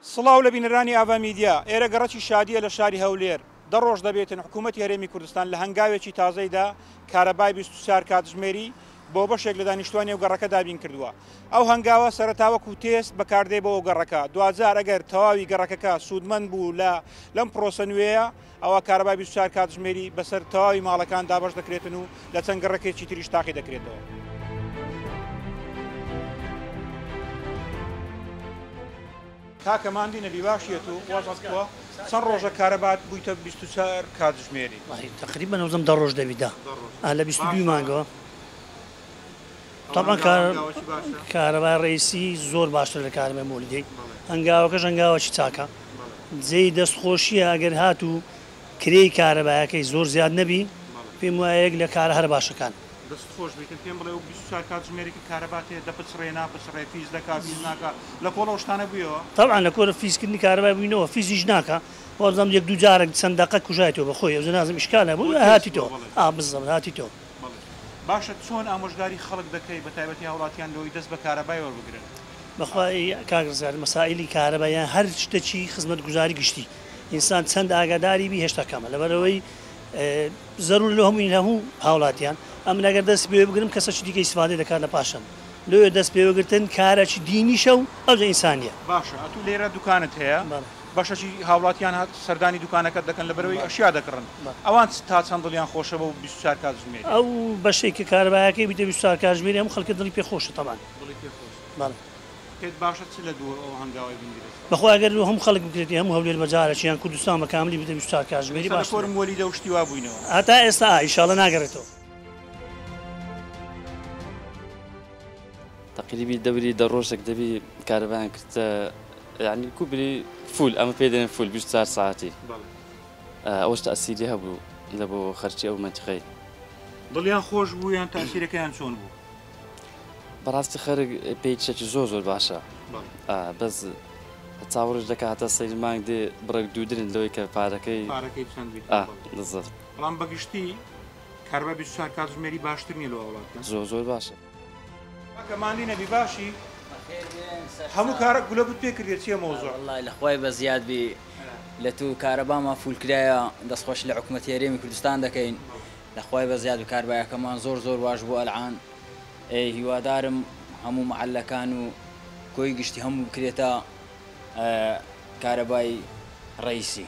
سڵاو لە بینەرانی ئاوا میدیا ئێرە گەڕەکی شادیە لە شاری هەولێر دە ڕۆژ دەبێتن حکوومەتی هەرێمی کوردستان لە هەنگاوێکی تازەیدا کارەبای 24 کاتژمێری بۆ بەشێک لە دانیشتوانی و گەڕەکە دابین کردووە. ئەو هەنگاوە سەرەتاوەکو تێست بەکاردێ بۆ گەڕەکە دوجار ئەگەر تەواوی گەڕەکەکە سوودمەند بوو لەم پرۆسە نوێیە ئەوە کارەبای 24 کاتژمێری بەسەر تەواوی ماڵەکان دابەش دەکرێتن و لە چەند گەڕەکێکی تریش تاقی دەکرێتەوە. کاکەماندی نەبی باشیێت و وازەوە چەند ڕۆژە کارەبات بوویتە 24 کاتژمێری تقریبا ئەوزەم دە ڕۆژ دەویدا لە 22 مانگەوە. طبعا کارەبای ڕێیسی زۆر باشتر لە کارەبای مۆلیدەی هەنگاوەکەش هەنگاوەکی چاکە جێی دەستخۆشیە ئەگەر هات و کرێی کارەبایەکەی زۆر زیاد نەبی پێم وایە لە کارە هەر باشەکان دەستخۆش بیکن پێم بڵێ و 24 کاتژمێرێکی کارەباتێ دەپچڕێ ناپچڕێ فیز دەکات فیز ناکات لە کۆڵە شتانە بوویەوە. طبعا لە کۆرە فیزکردنی کارەبای بووینەوە فیزیش ناکە وەزەم یەک دوو جارێک چەندەقە کوژایەوە بەخۆی ئەو نازم ئیشکالە بوو هاتیتەوە بزەم هاتیتەوە. باشە چۆن ئامۆژگاری خەڵک دەکەی بە تایبەتی هاوڵاتیان لەوەی دەست بە کارەبای وەربگرن؟ بەخوای کاگرزار مەسائلی کارەبایان هەر شتێکی خزمەت گوزاری گشتی ئینسان چەند ئاگاداری بی هێشتا کەمە لەبەرەوەی زەرور لە هەموو هاوڵاتیان ئەم ئەگەر دەست پێ بگرم کەسەی دیکە ئیسفادە دەکات لە پاشان لێ دەست پێوەگرتن کارێکی دینیشە و ئەوجە ئینسانیە. باشە ئەتو لێرە دوکانت هەیە باشەکی هاوڵاتیان هات سەردانی دوکانەکەت دەکەن لەبەرەوەی ئەشیا دەکڕن ئەوان تا چەند دڵیان خۆشە بە 24 کاتژمێری ئەو بەشێکی کارەبایەکەی بیتە 24 کاتژمێری هەموو خەڵکە دڵی پێ خۆشە تەمان پێت باشە چ لە دوو ئەو هەنگاوی بنگرێت بەخوا ئەگەر هەموو خەڵک بکرێتی هەموو هەولێر بەجارێکیان کوردستان بە کاملی بیتە 24 کاتژمێری باش کۆرم وەلیدە و شتی وا بووینەوە هەتا ئێستا ئیشاڵە ناگەڕێتەوە. تقریبی دەوری دە ڕۆژێک دەبی کارەبایان کردە یعنی کوبری فول ئەمە پێ دێنن فول 24 ساعتی ئەوەش تەئسیری هەبوو لە بۆ خەرچی ئەو منتیقەی. دڵیان خۆش بوو یان تەئسیرەکەیان چۆن بوو؟ بەڕاستی خەرک پێیچێکی زۆر باشە بەس چاوەڕش دەکات هەتا سەیری مانگ دێ بڕێک دوودرن لەوەی کە پارەکەی دەزت. بەڵام بەگشتی کارەبای 24 کاتژمێری باشتر نیە لە وڵاتیان زۆر باشە. کاکەماندی نەبی باشی هەموو کارە گولە بوت پێ کردێت چیە مۆزوع؟ والله لەخوای بە زیاد بی لە تو کارەبامان فولکرایە دەستخۆش لە حکوومەتی هەرێمی کوردستان دەکەین لەخوای بە زیاد و کاربایەکەمان زۆر باش بوو ئەلعان هیوادارم هەموو مەحەلەکان و کۆی گشتی هەموو بکرێتە کارەبای ڕەیسی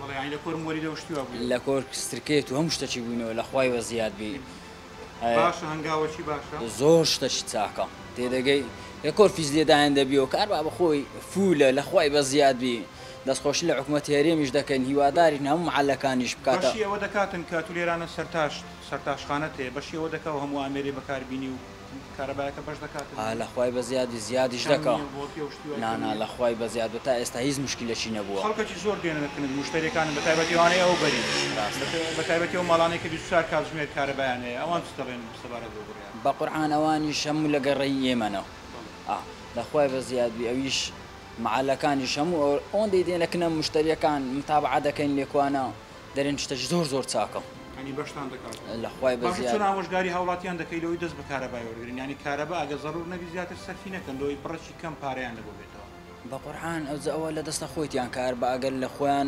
لە کۆر سترکێت و هەموو شتێکی بووینەوە لەخوای بە زیاد بی باشە هەنگاوەکی باشە زۆر شتەشی چاکە تێدەگەی لە کۆر فیز لێدایان دەبی و کاربا بەخۆی فولە لەخوای بە زیاد بی دەستخۆشی لە حکوومەتی هەرێمیش دەکەین هیوادارین هەموو مەحەلەکانیش بکاتە. بەشی ئەوە دەکاتن کە تو لێرانە سەرتاشخانە تێ بەشی ئەوە دەکەوە هەموو ئامێرێ بەکاربینی و کارەبایەکە بەش دەکاتن لەخوای بە زیادیش دەکە نانا لەخوای بە زیاد تا ئێستا هیچ مشکلەشی نەبووە. خەڵکەی زۆر دێنەکردن مشتریەکان بە تایبەتیوانەیە ئەو بەری بە تایبەتی ئەو ماڵانەی کە 24 کاتژمێر کارەبایان هەیە ئەوان چ دەڵێن سەبارەت بۆ بە قورعان ئەوانیش هەموو لە گەڕەی ئێمەنەوە لەخوای بە زیاد بی ئەویش مەحەلەکانیش هەموو ئەوەندەی دێنەکەنە مشتریەکان متابعە دەکەین لێکوانە دەرێن شتەش زۆر چاکە بەشتان دەکات لەخوای بە زیاد. چۆن ئامۆژگاری هاوڵاتیان دەکەی لەوەی دەست بە کارەبای وەرگرن ینی کارەبا ئەگە زەڕور نەبی زیاتر سەرفی نەکەن لەوەی بڕەشی کەم پارەیان لەبۆ بێتەوە. بە قورعان ئەوە لە دەستە خۆیتیان کار بە ئەگەر لە خۆیان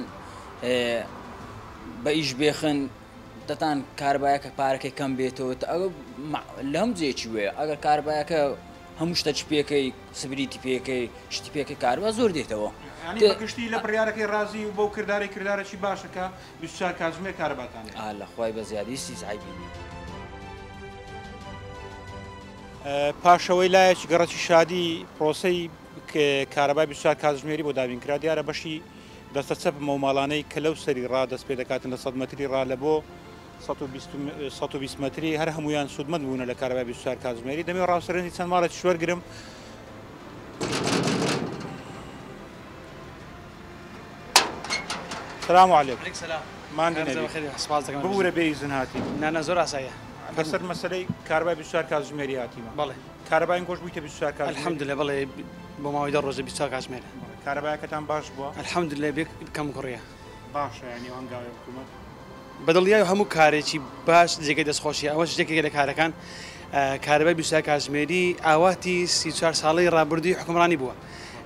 بە ئیش بێخن دەتان کاربایەکە پارەکەی کەم بێتەوە لە هەم جێکی وێ ئەگەر کاربایەکە هەموو شتەچ پێکەی سبریتی پێکەی شتی پێکەی کاربا زۆر دێتەوە. گشتی لە بڕیارەکەی ڕازی و بەو کردارێکی باشەکە 24 کاتژمێر کارەباتان لەخوای بە زیادی سیزعیبی. پاشەوەی لایەکی گەڕەکی شادی پرۆسەی کارەبای 24 کاتژمێری بۆ دابینکرا دیارە بەشی دەستە چەپ مەوماڵانەی کە لەو سەری ڕادەست پێ دەکاتن لە 100 مەتری ڕا لە بۆ 120 مەتری هەر هەمویان سوودمەند بوون لە کارەبای 24 کاتژمێری دەمێ ڕاوسەرێنی چەند ماڵێکی شوەرگرم. سلام علیکم. ببوورە بێیزن هاتی نانە زۆر ئاساییە بەسەر مەسەلەی کارەبای 24 کاتژمێری هاتیمە. بەڵێ کارەبایان گۆش بوویتە 24 کاتژمێر. الحەمدولێ بەڵێ بۆ ماوەی دە ڕۆژە 24 کاتژمێرە. کارەبایەکەتان باش بووە؟ الحەمدولێ بێ کەم کوڕیە. باشە ینی هەنگاوی حکوومەت بەدڵیای هەموو کارێکی باش جێگەی دەستخۆشیە ئەوەش جێکێک لە کارەکان کارەبای 24 کاتژمێری ئاواتی 34 ساڵەی ڕابردووی حکومڕانی بووە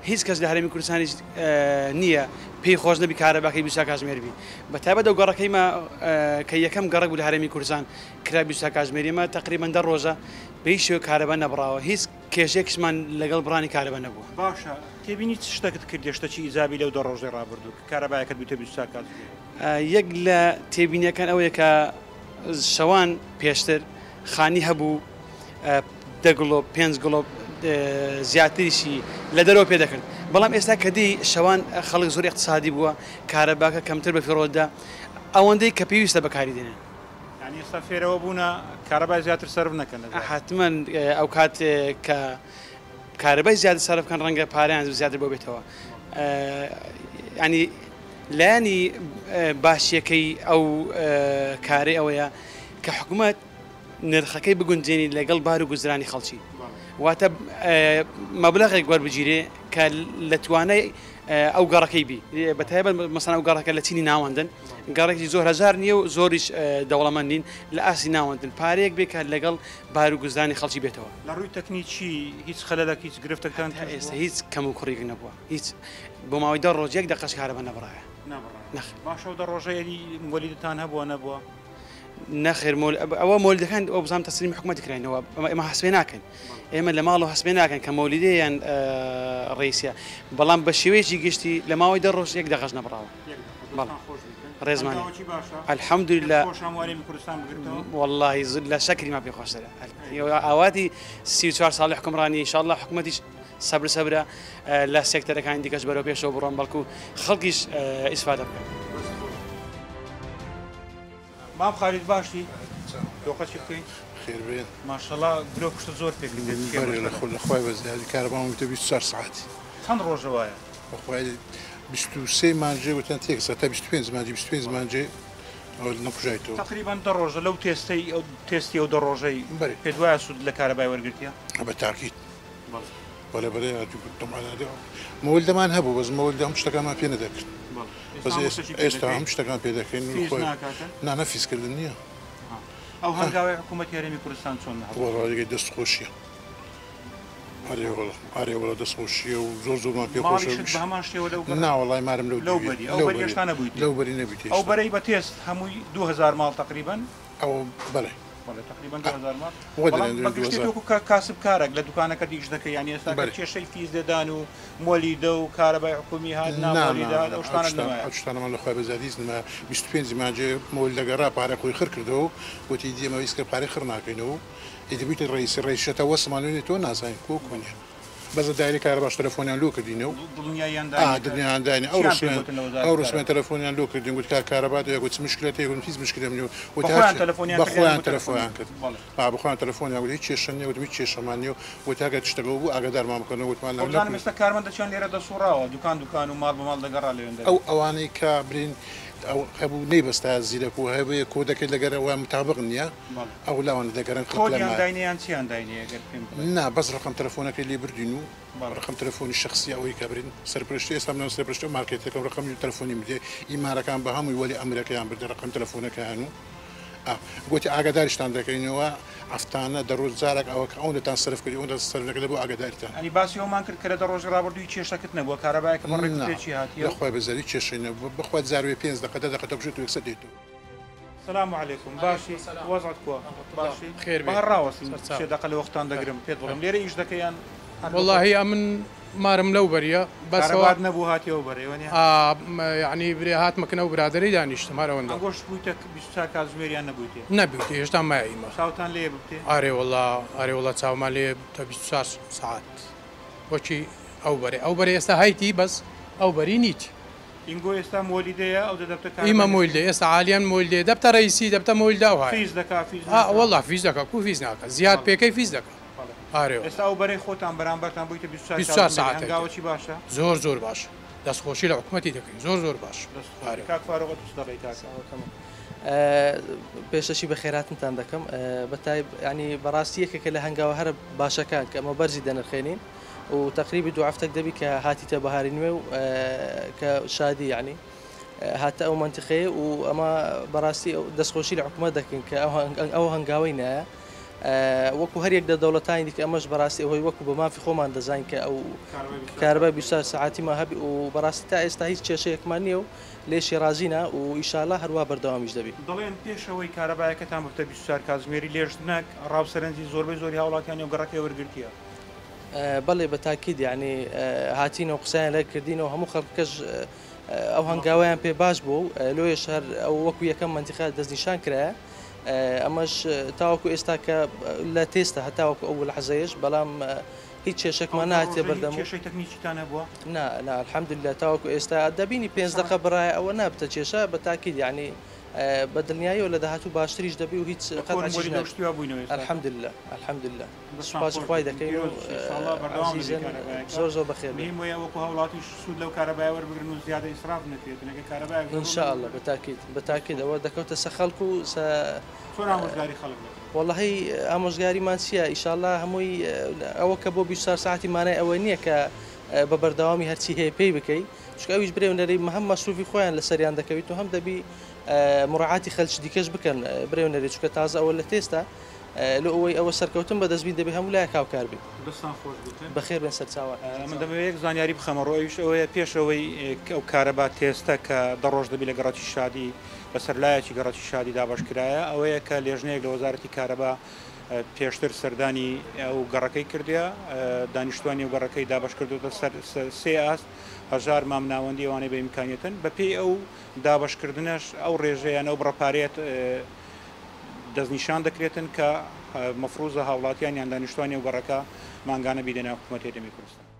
هیچ کەس لە هەرێمی کوردستانیش نییە پێی خۆش نەبی کارەباکەی بیسا کاتژمێربی بە تایبەت ئەو گەڕەکەیمە کە یەکەم گەڕک بوو لە هەرێمی کوردستان کرا بیسا کاتژمێریمە تقریبا 10 ڕۆژە بەی شێوە کارەبا نەبراوە هیچ کێشێکشمان لەگەڵ بڕانی کارەبا نەبووە. باشە تێبینی چ شتێکت کردی شتێکی ئیزابی لەو 2 ڕۆژەی ڕابردوو کارەبایەکەت بوویتە 20 کاتژمێر. یەک لە تێبینیەکان ئەوەیە کە شەوان پێشتر خانی هەبوو 10 گڵۆب 5 گڵۆب زیاتریشی لە دەرەوە پێ دەکرد بەڵام ئێستا کە دی شەوان خەڵک زۆر اقتصادی بووە کارەباکە کەمتر بە فیڕۆدا ئەوەندەی کە پێویستە بەکاری دێنن. یعنی ئێستا فێرەوە بوونە کارەبای زیاتر سەرف نەکەن. حتمما ئەو کات کە کارەبای زیاتر سەرف بکەن ڕەنگە پاریان زیاتر بۆ بێتەوە. ینی لایانی باشیەکەی ئەو کارێ ئەوەیە کە حکوومەت نرخەکەی بگونجێنی لەگەڵ بار و گوزرانی خەڵکی واتە مەبلەغێک وەربگیرێ کە لە توانای ئەو گەڕەکەی بی بە تایبەت مەسەڵەن ئەو گەڕەکە لە چینی ناوەندن گەڕێکی زۆر هەزار نییە و زۆریش دەوڵەمەند نین لە ئاسی ناوەندن پارەیەک بێ کە لەگەڵ بار و گوزرانی خەڵکی بێتەوە. لە ڕووی تەکنیکی هیچ خەلەلێک هیچ گرفتەکان ئێستا هیچ کەم و کوڕێک نەبووە هیچ بۆ ماوەی 10 ڕۆژ یەک دقەش کارەبا نەبڕایە. باشە و 10 ڕۆژەیەری مۆلیدتان هەبووە نەبووە؟ نەخێر ئەوە مۆلیدەکان ئەو بزانام تەسلیمی حکوومەتی کراینەوە ئێمە حسبێ ناکەن ئێمە لە ماڵ و حسبێ ناکەن کە مۆلیدەیان ڕئیسە بەڵام بە شێوەیەکی گشتی لە ماوەی 10 ڕۆژ یەک دقەش نەبراوە. ڕێزمانی الحەمدولله والله لە شەکری ما پێ خۆشترە ئاواتی 34 ساڵی حکومڕانی ئینشاءالله حکوومەتیش سەبر سەبرە لە سێکتەرەکانی دیکەش بەرەو پێشەوە بڕۆن بەڵکو خەڵکیش ئیسفادە بکەن. مام خالد باشی دۆخەچی بکەین خێربێن ماشەڵڵا گرۆ کوشتە زۆر پێ خۆی بەزیادی کارەبام وتە 24 ساعتی چەند ڕۆژە وایە؟ بەخوای 23 مانجێ وتەن تێکسە تا 25 مانجی 25 مانجێ نەکوژایتەوە تقریبا 10 ڕۆژە لەو تێستی ئەو 10 ڕۆژەی پێت وایە سوود لە کارەبای وەرگرتیە؟ بە تاکید مۆلدەمان هەبوو بەس مۆلدە هەم شتەکانمان پێ نەدەکرد بەس ئێستا هەم شتەکان پێ دەکەین نانە فیسکردن نییە. ئەو هەنگاوی حکوومەتی هەرێمی کوردستان چۆن وەڵی دەستخۆشیە ئارێوەڵە دەستخۆشیە و زۆر زۆرمان پێ خۆشە ناوەڵای مارم لەو بەری نەبیێت ئەو بەرەی بە تێست هەمووی 2000 ماڵ تقریبا ئەو بەڵێ کاسب کارێک لە دوکانەکە دیش دەکەی یانی ئێستا کێشەی فیز دەدان و مۆلیدە و کارەبای حکومی هات ناوەڵیدا ئەو شتانەمان لەخوای بەزادیز نمە 25 مانجێ مۆل لەگەڕا پارە خۆی خڕ کردەوە وتی دیێمەویست کە پارەی خڕ ناکەینەوە ئیدەبیتە ڕئیسی ڕێیشەتە وەسمانوێنێت تۆ نازانین کۆنیە بەزە دایری کارە باش تەلەفۆنیان لۆ کردینەوە دڵنیایاندانی ئەو ڕسمێن تەلەفۆنیان لۆ کردین گوت کارەبات یەگوت مشکلات هەیە هیچ مشکلێم نیە بەخۆیان تەلەفۆنیان کرد بەخۆیان تەلەفۆنیان وتی کێشەنیە وت کێشەمانیە وت هەگە تشتەکە بوو ئاگادارمان بکەنەوە وتمان ئێستا کارمەندەچیان لێرە دەسوڕاوە دوکان و ماڵ بە ماڵ دەگەڕا لێوێن ئەو ئەوانەی کە برین ئەو هەبوو نەیبەستا زیرەک و هەبێ کۆ دەکەیت لەگەرەوە متابق نییە ئەو لاوانە دەگەرن داینیان چیان داینە نا بەس ڕقم تەلەفۆنەکەی لێ بردین و ڕقم تەلەفۆنی شخصی ئەوەی کە برین سەرپرشتی ئێستا منەوە سەرپرشتی و مارکێتەکەم ڕقمی تەلەفۆنی بدێ ئیمارەکان بە هەمووی وەلی ئەمریکایان بردە ڕقم تەلەفۆنەکەیان و گوتی ئاگاداریشتان دەکەینەوە ئەفتانە دەڕۆژ جارێک ئەوە کە ئەوەتان سرف کردی ئەوە سەرەکە بۆ ئاگاداریتان ئەنی باسی ئەومان کرد کە لە 10 ڕۆژ ڕابردووی کێشەکەت نەبووە کارەبایەکە بەڕێکی هاتیە لەخوای بەزەری کێشەی نەبووە بەخوای زاروێ 5 دقەتە بژێت و 100 دێتەوە. سلام علیکم باشی وەزعت کووە باشی خێر بەهەر ڕاوەستی 3 دقە لە وەختان دەگرم پێت بڵم لێرە ئیش دەکەیان والله ئەمن مارم لەو بەریە بەسەوات نەبوو هاتیەوە بەرێوەنی یعنی برێ هاتمەکەنە و برادری دانیشتم هەرەوەندە گۆشت بوویتە 20 کاتژمێریان نەبوویتێ نەبوویتێ هێشتا مایمە چاوتان لێ بکتێ ئارێوەڵا چاومان لێ تا 24 ساعت بۆچی ئەو بەرێ ئێستا هایتی بەس ئەو بەری نیت ئینگۆ ئێستا مۆلیدەیە ئەو دەبتە ئیمە مۆلدێ ئێستا عالیان مۆلدێ دەبتە ڕئیسی دەبتە مۆلدا و فیز دەکا والله فیز دەکا کو فیز ناکە زیاد پێکەی فیز دەکە ئێستا ئەو بەرەی خۆتان بەرامبەرتان بوویتە 24 ساعت هەنگاوەکی باشە زۆر باش دەستخۆشی لە حکوومەتی دەکەین زۆر باش کاک فاروق پێشەشی بە خێراتتان دەکەم بەتای ینی بەڕاستیەکە لە هەنگاوە هەرە باشەکان کە ئەمە بەرزی دەنرخێنین و تقریبی دو هەفتێک دەبی کە هاتیتە بەهاری نوێ و کە شادی یعنی هاتە ئەو منتیقەیە و ئەمە بەڕاستی دەستخۆشی لە حکوومەت دەکەین کە ئەو هەنگاوی نایە وەکو هەرێک لە دەوڵەتانی دیکە ئەمەش بەڕاستی ئەوەی وەکو بە مافی خۆمان دەزانین کە ئەو کارەبای 24 ساعتی ما هەبی و بەڕاستی تا ئێستا هیچ کێشەیەکمان نییە و لێشی رازینە و ئیشاڵا هەروە بەردەوامیش دەبێت. دەڵێن پێشەوەی کارەبایەکەتان بتە 24 کاتژمێری لێژنەک ڕاوسەرنجی زۆری هاوڵاتیانی و گەڕەکەی وەرگرتیە. بەڵێ بە تاکید یعنی هاتینەوە قسەیان لە کردینەوە هەموو خەڵکەش ئەو هەنگاویان پێ باش بوو لۆیە شەر ئەو وەکو یەکەم منتیقە دەستنیشان کرایە ئەمەش تاوەکو ئێستا کە لە تێستە هەتاوەکو ئەو لە حەزەیەش بەڵام هیچ کێشێکمان نهاتێ بەردەم کێشەی تەکنیکیتان هەبووە؟ نا الحەمدولله تاوەکو ئێستا دەبینی 5 دقە بڕایە ئەوە نابتە کێشە بە تاکید یعنی بە دڵنیایی و لە داهاتوو باشتریش دەبی و هیچ الحەمدولله الحەمدولله سوپاس خوای دەکەین زۆر بەخێر وەکو هاوڵاتیش سوود لەو کارەبای وەربگرن و زیادە ئیسراف نەکرێتن ئەگە کارەبای ئینشاءالله بە تاکید ئەوە دەکەوتە سە خەڵک و چۆن ئامۆژگاری خەڵک وەڵڵاهی ئامۆژگاریمان چییە ئیشاءالله هەمووی ئەوە کە بۆ 24 ساعتی مانای ئەوە نییە کە بە بەردەوامی هەرچی هەیە پێی بکەیت چکە ئەویش برێونەرەی هەم مەسروفی خۆیان لە سەریان دەکەویت و هەم دەبی مڕعاتی خەلکی دیکەش بکەن برێونەرێ چکە تازە ئەوە لە تێستا لە ئەوەی ئەوە سەرکەوتن بە دەستبین دەبێت هەموو لای کاوکار بێت بەخێر بن سەرچاوە من دەبێت یەک زانیاری بخەمەڕۆیش ئەوەیە پێشەوەی ئەو کارەبا تێستە کە دەڕۆژ دەبی لە گەڕەتی شادی بەسەر لایەکی گەڕەتی شادی دابشکرایە ئەوەیە کە لێژنەیەک لە وەزارەتی کارەبا پێشتر سەردانی ئەو گەڕەکەی کردیا دانیشتوانی و گەڕەکەی دابش کردوتە سێ ئاست هەژار مامناوەندی ئەوانەی بە ئیمکانیەتن بەپێی ئەو دابشکردنش ئەو ڕێژەیان ئەو بڕەپارێت دەستنیشان دەکرێتن کە مەفروزە هاوڵاتیان یان دانیشتوانی و گەڕەکە مانگانە بیدەنە حکوومەتی هەرێمی کوردستان.